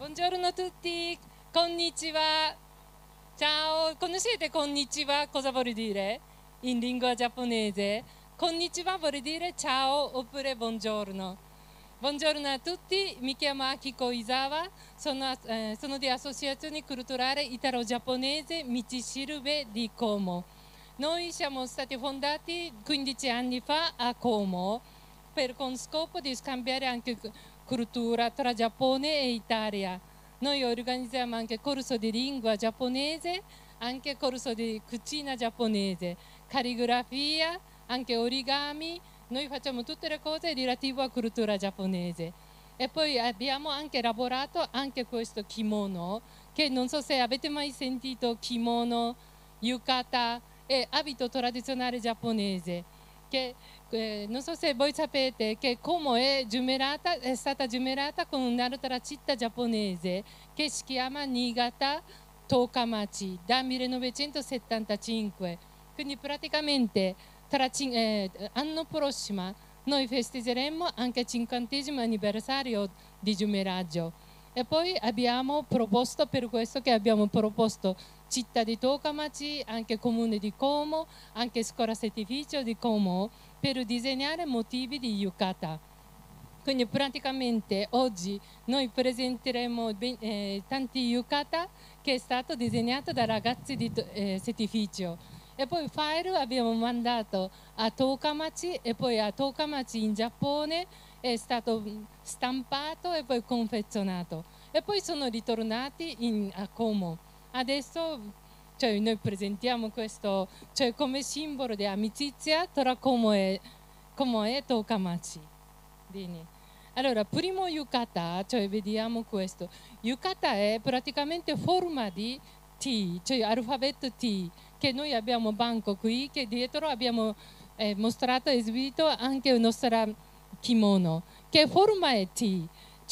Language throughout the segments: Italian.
Buongiorno a tutti, konnichiwa. Ciao, conoscete konnichiwa cosa vuol dire in lingua giapponese? Konnichiwa vuol dire ciao oppure buongiorno. Buongiorno a tutti, mi chiamo Akiko Izawa, sono di Associazione Culturale Italo-Giapponese Michishirube di Como. Noi siamo stati fondati 15 anni fa a Como con scopo di scambiare anche cultura tra Giappone e Italia. Noi organizziamo anche corso di lingua giapponese, anche corso di cucina giapponese, calligrafia, anche origami. Noi facciamo tutte le cose relative a cultura giapponese. E poi abbiamo anche lavorato anche questo kimono, che non so se avete mai sentito kimono, yukata e abito tradizionale giapponese. Che, non so se voi sapete che Como è stata giumelata con un'altra città giapponese che si chiama Niigata Tokamachi da 1975. Quindi praticamente l'anno prossimo noi festeggeremo anche il 50° anniversario di giumelaggio. E poi abbiamo proposto, per questo che abbiamo proposto città di Tokamachi, anche comune di Como, anche scuola settificio di Como, per disegnare motivi di yukata. Quindi praticamente oggi noi presenteremo tanti yukata che è stato disegnato da ragazzi di settificio. E poi file abbiamo mandato a Tokamachi e poi a Tokamachi in Giappone è stato stampato e poi confezionato. E poi sono ritornati a Como. Adesso noi presentiamo questo come simbolo di amicizia tra Como e Tokamachi. Bene. Allora, primo yukata, vediamo questo. Yukata è praticamente forma di T, cioè alfabeto T, che noi abbiamo banco qui, che dietro abbiamo mostrato e esibito anche il nostro kimono, che forma è T,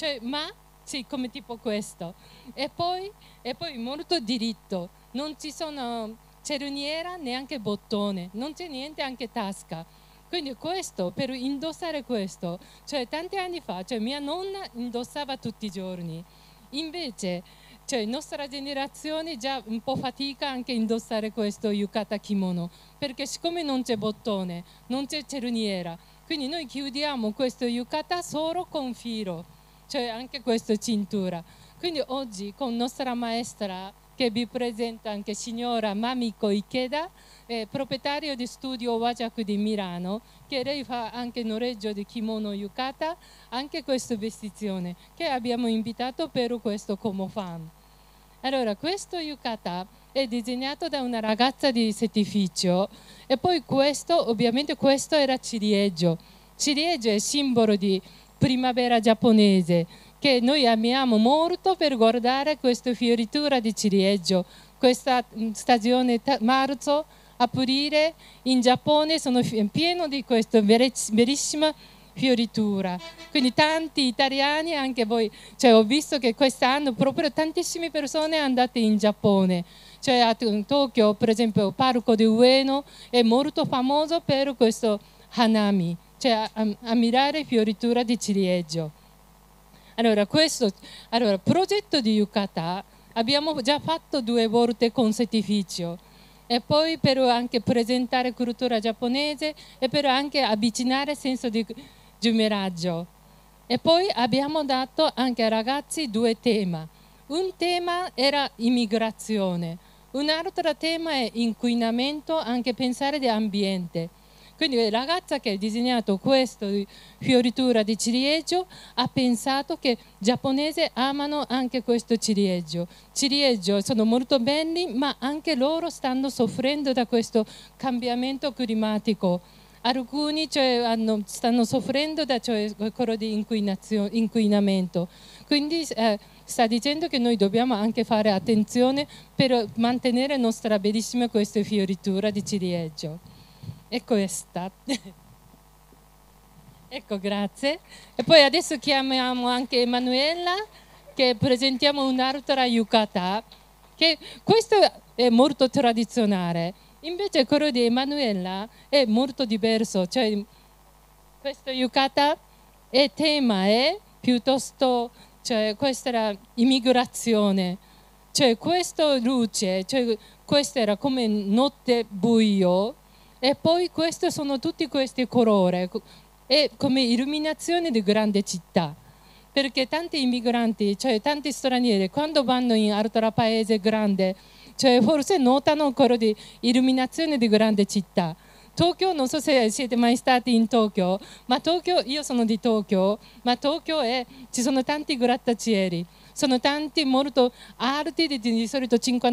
sì, come tipo questo. E poi molto diritto, non ci sono cerniera neanche bottone, non c'è niente anche tasca. Quindi questo, per indossare questo, tanti anni fa, mia nonna indossava tutti i giorni. Invece, nostra generazione già un po' fatica anche a indossare questo yukata kimono, perché siccome non c'è bottone, non c'è cerniera, quindi noi chiudiamo questo yukata solo con filo, anche questa cintura. Quindi oggi con nostra maestra, che vi presenta anche signora Mamiko Ikeda, proprietario di studio Wajaku di Milano, che lei fa anche noleggio di kimono yukata, anche questa vestizione che abbiamo invitato per questo Como Fan. Allora, questo yukata è disegnato da una ragazza di settificio e poi ovviamente questo era ciliegio. Ciliegio è simbolo di primavera giapponese, che noi amiamo molto per guardare questa fioritura di ciliegio. Questa stagione marzo, aprile in Giappone sono pieno di questa bellissima fioritura. Quindi tanti italiani, anche voi, ho visto che quest'anno proprio tantissime persone sono andate in Giappone. A Tokyo, per esempio, il parco di Ueno è molto famoso per questo hanami, ammirare fioritura di ciliegio. Allora, progetto di yukata abbiamo già fatto 2 volte con settificio e poi per anche presentare cultura giapponese e per anche avvicinare il senso di giumelaggio. E poi abbiamo dato anche ai ragazzi 2 temi. Un tema era immigrazione, un altro tema è inquinamento, anche pensare di ambiente. Quindi la ragazza che ha disegnato questa fioritura di ciliegio ha pensato che i giapponesi amano anche questo ciliegio. Ciliegio sono molto belli, ma anche loro stanno soffrendo da questo cambiamento climatico. Alcuni stanno soffrendo da quello di inquinamento. Quindi sta dicendo che noi dobbiamo anche fare attenzione per mantenere la nostra bellissima questa fioritura di ciliegio. E questa. Ecco, grazie. E poi adesso chiamiamo anche Emanuela, che presentiamo un'altra yukata, che questo è molto tradizionale. Invece quello di Emanuela è molto diverso. Questo yukata tema è piuttosto cioè questa era immigrazione, cioè questa luce, cioè questa era come notte buio, e poi questi sono tutti questi colori, è come illuminazione di grande città. Perché tanti immigranti, cioè tanti stranieri, quando vanno in altro paese grande, cioè forse notano quello di illuminazione di grande città. Tokyo, non so se siete mai stati in Tokyo, ma Tokyo, io sono di Tokyo, ma Tokyo ci sono tanti grattacieli, sono tanti molto alti, di solito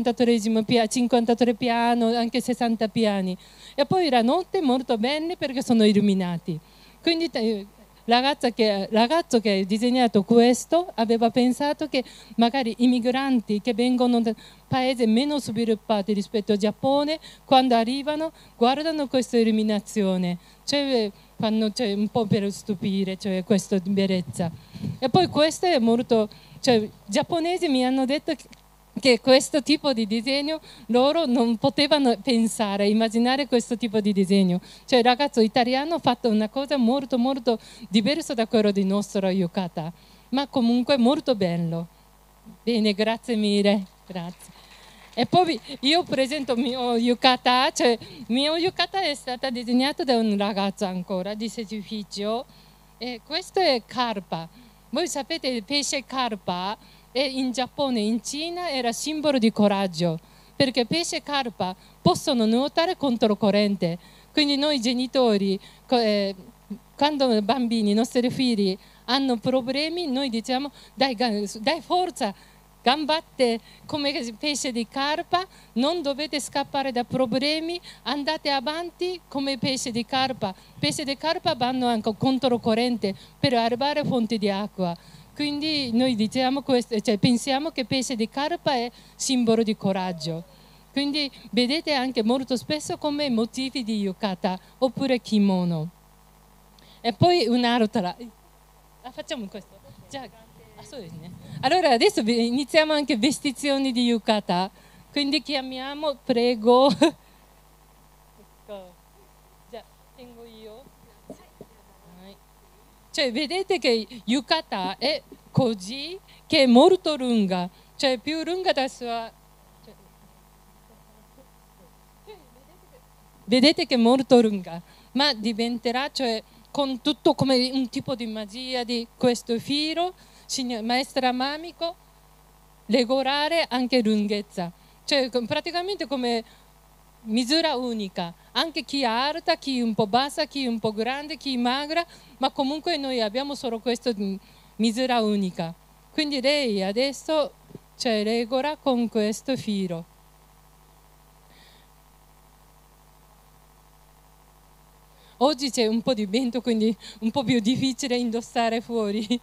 53 piano, anche 60 piani. E poi la notte molto bene perché sono illuminati. Quindi ragazzo che ha disegnato questo aveva pensato che magari i migranti che vengono da paesi meno sviluppati rispetto al Giappone, quando arrivano guardano questa illuminazione, cioè fanno un po' per stupire, cioè questa bellezza. E poi questo è molto, cioè i giapponesi mi hanno detto che questo tipo di disegno loro non potevano pensare, immaginare questo tipo di disegno. Cioè il ragazzo italiano ha fatto una cosa molto molto diversa da quello di nostro yukata, ma comunque molto bello. Bene, grazie mille, grazie. E poi io presento il mio yukata, cioè il mio yukata è stato disegnato da un ragazzo ancora di Sesificio, e questo è carpa. Voi sapete il pesce carpa? E in Giappone, in Cina era simbolo di coraggio, perché pesce e carpa possono nuotare controcorrente. Quindi noi genitori, quando i bambini, i nostri figli hanno problemi, noi diciamo dai forza, gambate come pesce di carpa, non dovete scappare da problemi, andate avanti come pesce di carpa. Pesce di carpa vanno anche controcorrente per arrivare a fonti di acqua. Quindi noi diciamo questo, cioè pensiamo che pesce di carpa è simbolo di coraggio. Quindi vedete anche molto spesso come motivi di yukata oppure kimono. E poi un'altra. Facciamo questo. Allora adesso iniziamo anche vestizioni di yukata. Quindi chiamiamo, prego. Già, tengo io. Cioè, vedete che yukata è così, che è molto lunga, cioè più lunga da sua... Vedete che è molto lunga, ma diventerà, cioè, con tutto come un tipo di magia di questo filo, maestra Mamiko, regolare anche lunghezza. Cioè, praticamente come misura unica, anche chi è alta, chi è un po' bassa, chi è un po' grande, chi è magra, ma comunque noi abbiamo solo questa misura unica. Quindi lei adesso regola con questo filo. Oggi c'è un po' di vento, quindi un po' più difficile indossare fuori.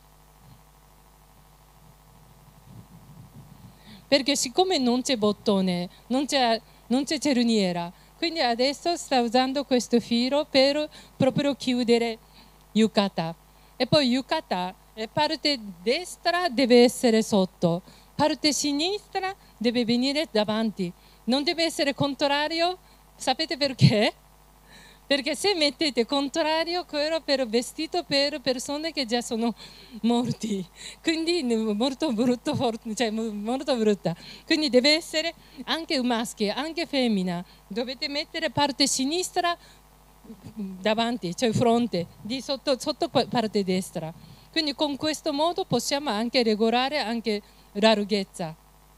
Perché siccome non c'è bottone, non c'è cerniera, quindi adesso sta usando questo filo per proprio chiudere yukata. E poi yukata, parte destra deve essere sotto, parte sinistra deve venire davanti. Non deve essere contrario, sapete perché? Perché se mettete contrario, quello per vestito per persone che già sono morti, quindi molto brutto, cioè molto brutta. Quindi deve essere anche maschio, anche femmina. Dovete mettere parte sinistra davanti, cioè fronte, di sotto parte destra. Quindi con questo modo possiamo anche regolare anche la larghezza.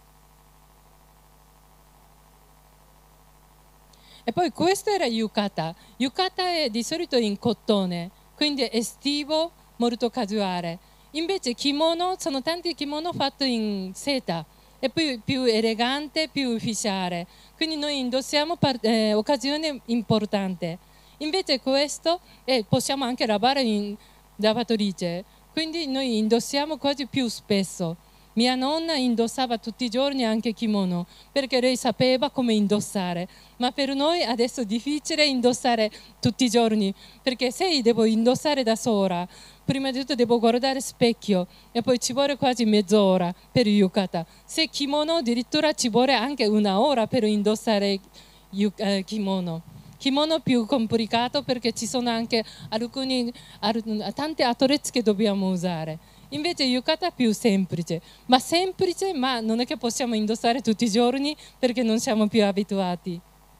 E poi questo era yukata. Yukata è di solito in cotone, quindi è estivo, molto casuale. Invece kimono, sono tanti kimono fatti in seta, è più elegante, più ufficiale. Quindi noi indossiamo occasione importante. Invece questo possiamo anche lavare in lavatrice, quindi noi indossiamo quasi più spesso. Mia nonna indossava tutti i giorni anche kimono perché lei sapeva come indossare, ma per noi adesso è difficile indossare tutti i giorni perché se devo indossare da sola, prima di tutto devo guardare specchio e poi ci vuole quasi mezz'ora per yukata. Se kimono addirittura ci vuole anche una ora per indossare kimono. Kimono più complicato perché ci sono anche tanti attrezzi che dobbiamo usare. Invece yukata è più semplice, ma non è che possiamo indossare tutti i giorni perché non siamo più abituati.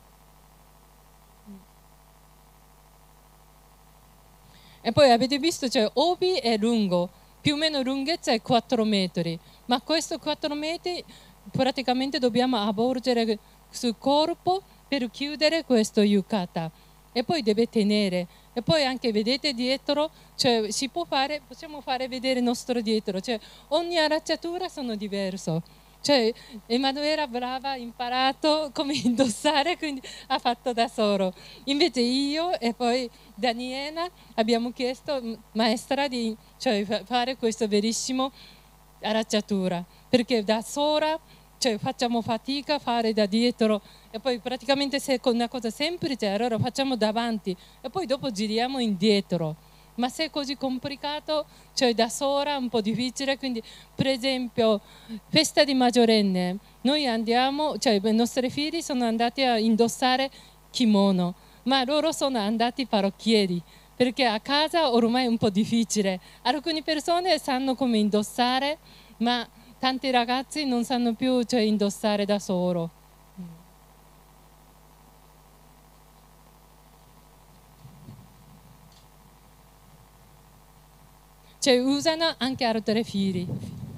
E poi avete visto, cioè obi è lungo, più o meno lunghezza è 4 metri, ma questo 4 metri praticamente dobbiamo avvolgere sul corpo per chiudere questo yukata. E poi deve tenere. E poi anche vedete dietro, cioè possiamo fare vedere il nostro dietro, cioè ogni allacciatura sono diverso. Cioè Emanuela brava, ha imparato come indossare, quindi ha fatto da solo. Invece io e poi Daniela abbiamo chiesto maestra di fare questa verissimo allacciatura, perché da sola facciamo fatica a fare da dietro e poi praticamente se è una cosa semplice allora facciamo davanti e poi dopo giriamo indietro. Ma se è così complicato, da sola è un po' difficile, quindi per esempio festa di maggiorenne, noi andiamo, i nostri figli sono andati a indossare kimono, ma loro sono andati parrucchieri, perché a casa ormai è un po' difficile. Alcune persone sanno come indossare, ma tanti ragazzi non sanno più indossare da solo. Usano anche altri fili.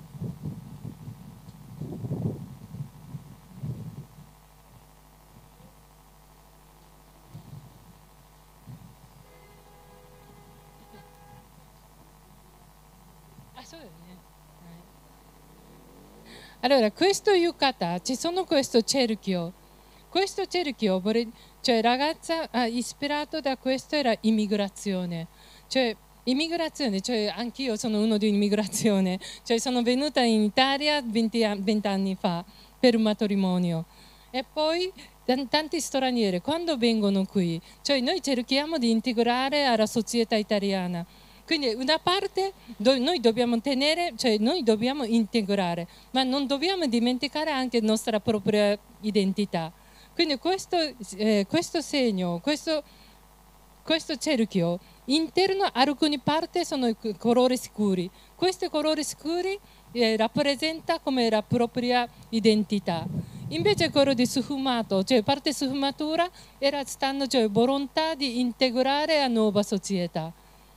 Allora, questo yukata, ci sono questo cerchio. Questo cerchio, ragazza ha ispirato da questo era immigrazione. Immigrazione, anch'io sono uno di immigrazione. Sono venuta in Italia 20 anni fa per un matrimonio. E poi tanti stranieri, quando vengono qui, noi cerchiamo di integrare alla società italiana. Quindi una parte noi dobbiamo tenere, noi dobbiamo integrare, ma non dobbiamo dimenticare anche la nostra propria identità. Quindi questo segno, questo cerchio interno, alcune parti sono i colori scuri. Questi colori scuri rappresentano come la propria identità. Invece quello di sfumato, parte sfumatura, stanno volontà di integrare la nuova società.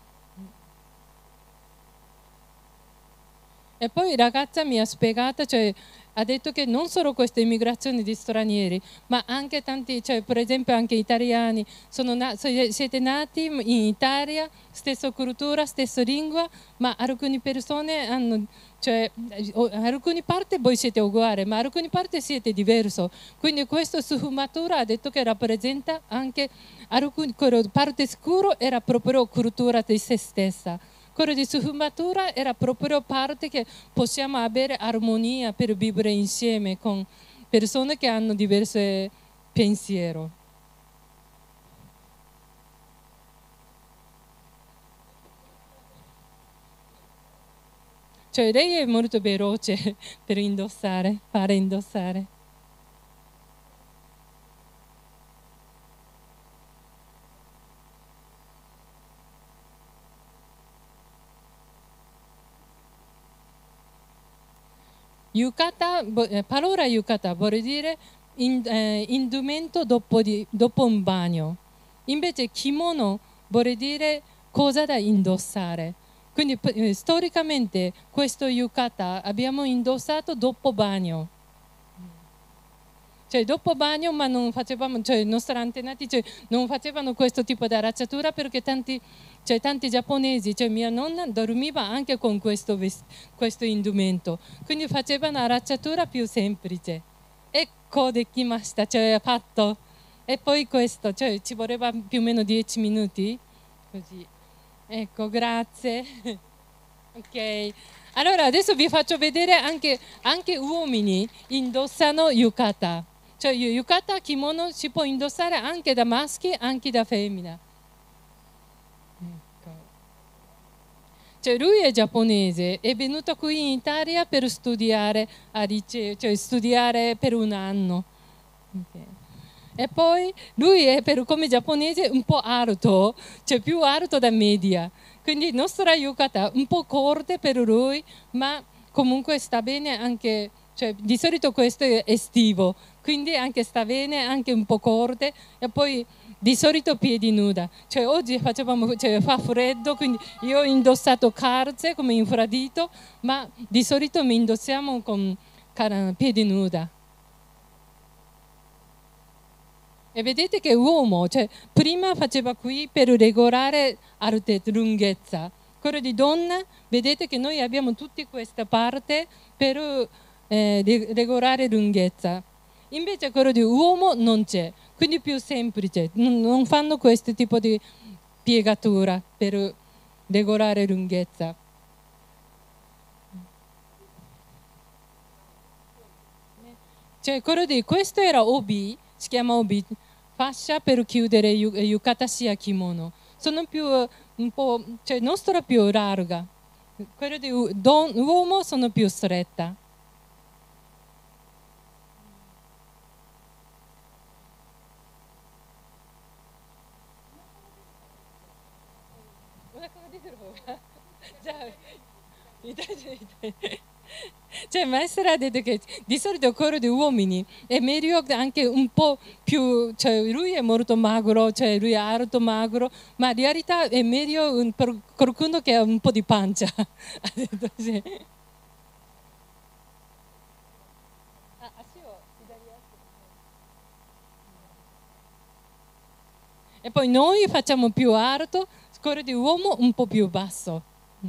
E poi la ragazza mi ha spiegato, ha detto che non solo queste immigrazioni di stranieri, ma anche tanti, per esempio anche italiani, siete nati in Italia, stessa cultura, stessa lingua, ma alcune persone hanno, alcune parti voi siete uguali, ma alcune parti siete diversi. Quindi questa sfumatura ha detto che rappresenta anche quella parte scura era proprio cultura di se stessa. Quello di sfumatura era proprio parte che possiamo avere armonia per vivere insieme con persone che hanno diversi pensieri. Lei è molto veloce per indossare, fare indossare. Yukata, parola yukata vuol dire indumento dopo un bagno. Invece kimono vuol dire cosa da indossare. Quindi storicamente questo yukata abbiamo indossato dopo bagno. Dopo bagno, ma non facevamo, i nostri antenati non facevano questo tipo di arracciatura perché tanti giapponesi, mia nonna dormiva anche con questo indumento, quindi facevano arracciatura più semplice. Ecco, dekimashita, fatto. E poi questo, ci voleva più o meno 10 minuti, così. Ecco, grazie. Ok. Allora, adesso vi faccio vedere anche uomini indossano yukata. Yukata, kimono si può indossare anche da maschi, anche da femmina. Ecco. Lui è giapponese, è venuto qui in Italia per studiare a liceo, studiare per un anno. Okay. E poi lui è per come giapponese un po' alto, cioè più alto da media. Quindi la nostra yukata un po' corte per lui, ma comunque sta bene anche, cioè di solito questo è estivo, quindi anche sta bene, anche un po' corte e poi di solito piedi nuda. Cioè oggi facevamo, cioè, fa freddo, quindi io ho indossato calze come infradito, ma di solito mi indossiamo con piedi nuda. E vedete che uomo, cioè, prima faceva qui per regolare lunghezza. Quello di donna, vedete che noi abbiamo tutta questa parte per regolare lunghezza. Invece quello di uomo non c'è, quindi più semplice. Non fanno questo tipo di piegatura per regolare lunghezza. Cioè, quello di questo era obi, si chiama obi, fascia per chiudere yukata sia kimono. Sono più un po', cioè nostra più larga. Quello di uomo sono più stretta. Cioè, maestra ha detto che di solito quello di uomini è meglio anche un po' più, cioè lui è molto magro, cioè lui è alto, magro, ma in realtà è meglio per qualcuno che ha un po' di pancia. Ha detto sì. E poi noi facciamo più alto, quello di uomo un po' più basso.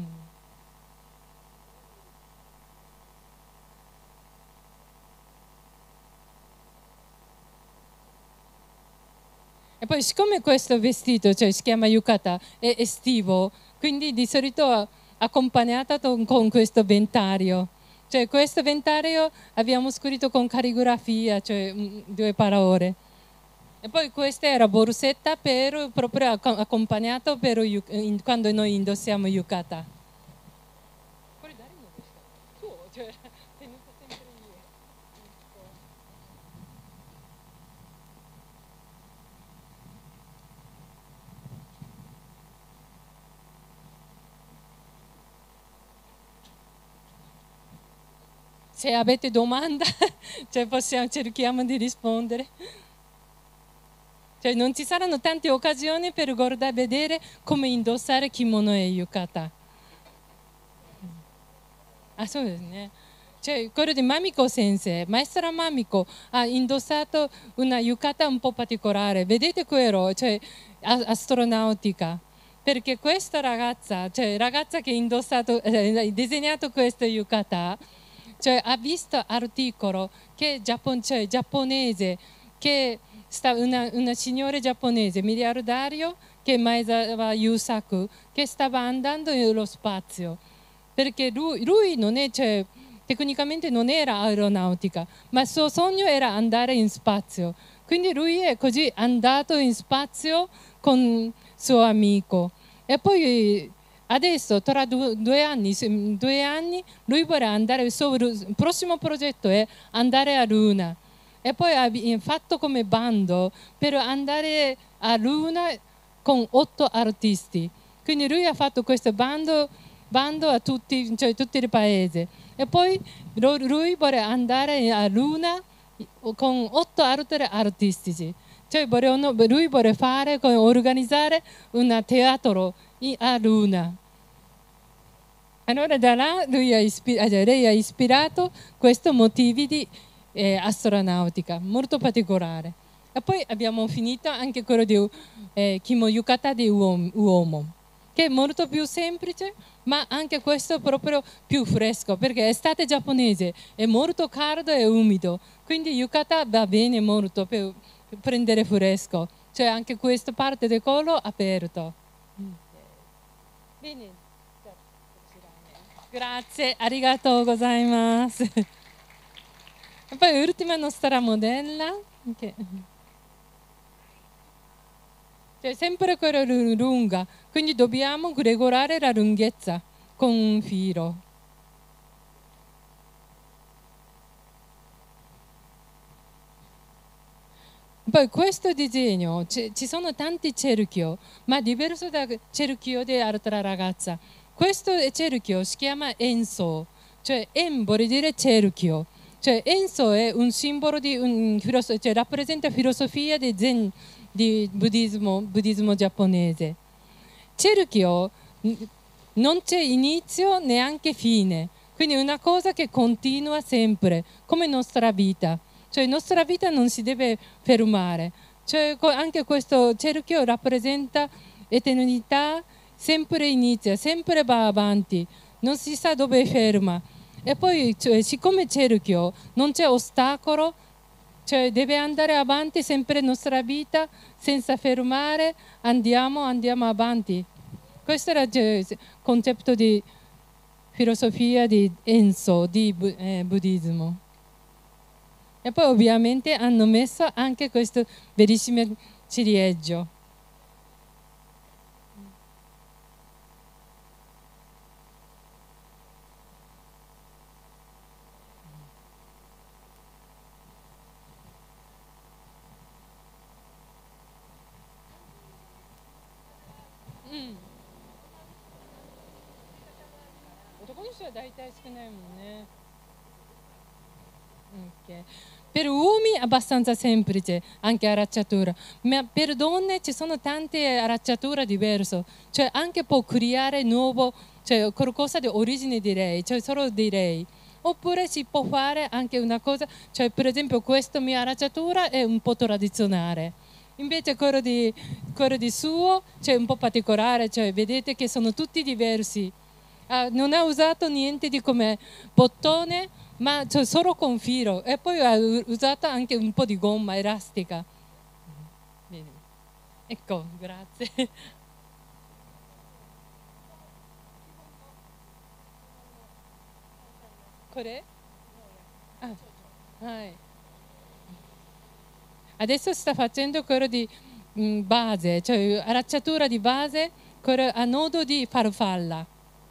E poi siccome questo vestito, cioè si chiama yukata, è estivo, quindi di solito accompagnata con questo ventario. Cioè questo ventario abbiamo scritto con calligrafia, cioè due parole. E poi questa era borsetta per, proprio accompagnato per quando noi indossiamo yukata. Se avete domanda, cioè cerchiamo di rispondere. Cioè non ci saranno tante occasioni per guardare, vedere come indossare kimono e yukata. Ah,そうですね。Cioè, quello di Mamiko Sensei, maestra Mamiko, ha indossato una yukata un po' particolare. Vedete quello? Cioè, astronautica. Perché questa ragazza, cioè ragazza che ha indossato, disegnato questa yukata, cioè, ha visto articolo che cioè, giapponese, che una signora giapponese miliardario che Maezawa Yusaku, che stava andando nello spazio. Perché lui non è, cioè, tecnicamente non era aeronautica, ma il suo sogno era andare in spazio. Quindi lui è così andato in spazio con suo amico. E poi adesso, tra 2 anni, lui vuole andare, il suo prossimo progetto è andare a Luna. E poi ha fatto come bando per andare a Luna con 8 artisti. Quindi lui ha fatto questo bando a tutti, cioè tutti i paesi. E poi lui vuole andare a Luna con 8 altri artisti. Cioè lui vuole fare, organizzare un teatro a Luna. Allora da là lei ha ispirato questi motivi di astronautica, molto particolare. E poi abbiamo finito anche quello di kimo yukata di uomo, che è molto più semplice, ma anche questo proprio più fresco, perché estate giapponese è molto caldo e umido, quindi yukata va bene molto per prendere fresco. Cioè anche questa parte del collo aperto. Bene. Grazie, arigatou gozaimasu. E poi l'ultima nostra modella, che cioè sempre quella lunga, quindi dobbiamo regolare la lunghezza con un filo. Poi questo disegno, ci sono tanti cerchio, ma diverso da cerchio dell'altra ragazza. Questo cerchio si chiama Enso, cioè En vuol dire cerchio. Cioè Enso è un simbolo di cioè rappresenta filosofia di Zen, di buddismo giapponese. Cerchio non c'è inizio neanche fine, quindi è una cosa che continua sempre, come nostra vita. Cioè la nostra vita non si deve fermare. Cioè, anche questo cerchio rappresenta eternità, sempre inizia, sempre va avanti, non si sa dove ferma. E poi, cioè, siccome cerchio non c'è ostacolo, cioè deve andare avanti sempre la nostra vita senza fermare, andiamo avanti. Questo era il concetto di filosofia di Enso, di buddismo. E poi ovviamente hanno messo anche questo bellissimo ciliegio. Mm. 男の人は大体少ないもんね。Okay. Per uomini è abbastanza semplice anche l'arracciatura, ma per donne ci sono tante arracciature diverse, cioè anche può creare nuovo, cioè qualcosa di origine di lei, cioè solo di lei. Oppure si può fare anche una cosa, cioè per esempio questa mia arracciatura è un po' tradizionale, invece quello di suo cioè un po' particolare, cioè vedete che sono tutti diversi. Non ha usato niente di come bottone, ma cioè, solo con filo, e poi ha usato anche un po' di gomma elastica. Bene. Ecco, grazie. これ Ah, はい。Adesso sta facendo quello di base, cioè arracciatura di base, quello a nodo di farfalla.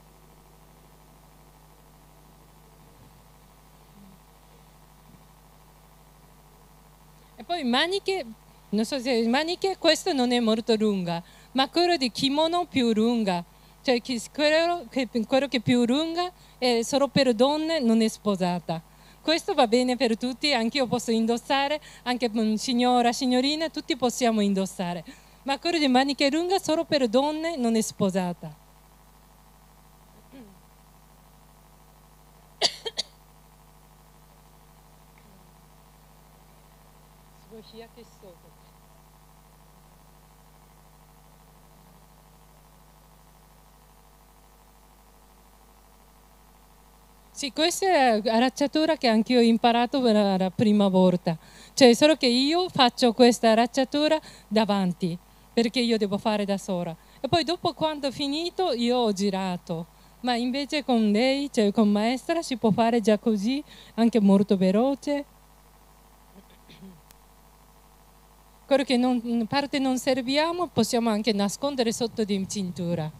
E poi maniche, non so se maniche, questo non è molto lunga, ma quello di kimono più lunga, cioè quello che è più lunga è solo per donne, non è sposata. Questo va bene per tutti, anche io posso indossare, anche signora, signorina, tutti possiamo indossare. Ma quello di maniche lunga solo per donne, non è sposata. すごい日焼けしそう。Sì, questa è l'arracciatura che anch'io ho imparato per la prima volta. Cioè, solo che io faccio questa arracciatura davanti, perché io devo fare da sola. E poi dopo quando ho finito io ho girato. Ma invece con lei, cioè con maestra, si può fare già così, anche molto veloce. Quello che in parte non serviamo possiamo anche nascondere sotto di cintura.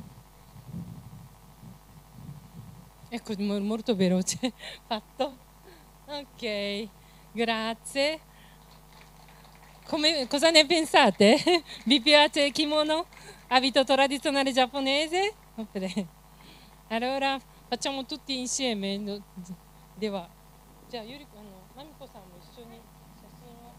Ecco, molto veloce fatto. Ok, grazie. Cosa ne pensate? Vi piace il kimono? Abito tradizionale giapponese? Allora facciamo tutti insieme. Dewa. じゃあ、まみこさんも一緒に写真を。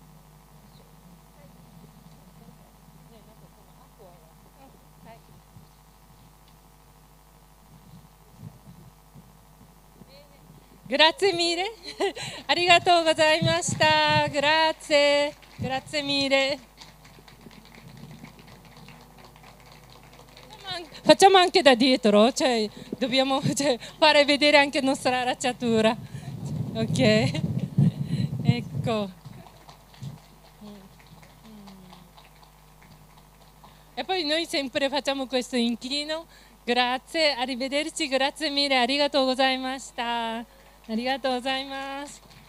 ね、なんかこのアクアが。はい。Grazie mille, ありがとうございました。Grazie, grazie mille. Facciamo anche da dietro, cioè dobbiamo fare vedere anche la nostra arracciatura. Ok, ecco. E poi noi sempre facciamo questo inchino. Grazie, arrivederci, grazie mille, ありがとうございました。ありがとうございます。